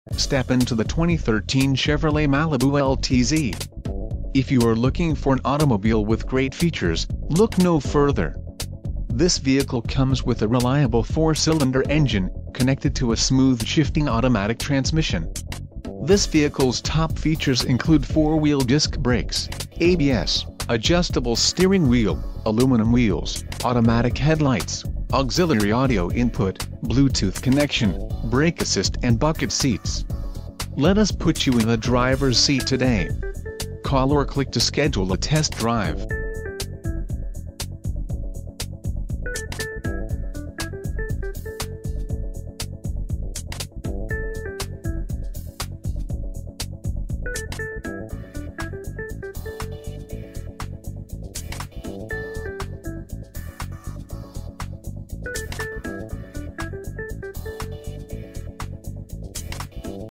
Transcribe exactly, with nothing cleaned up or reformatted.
Step into the twenty thirteen Chevrolet Malibu L T Z. If you are looking for an automobile with great features, look no further. This vehicle comes with a reliable four-cylinder engine, connected to a smooth shifting automatic transmission. This vehicle's top features include four-wheel disc brakes, A B S, adjustable steering wheel, aluminum wheels, automatic headlights, auxiliary audio input, Bluetooth connection, brake assist and bucket seats. Let us put you in the driver's seat today. Call or click to schedule a test drive.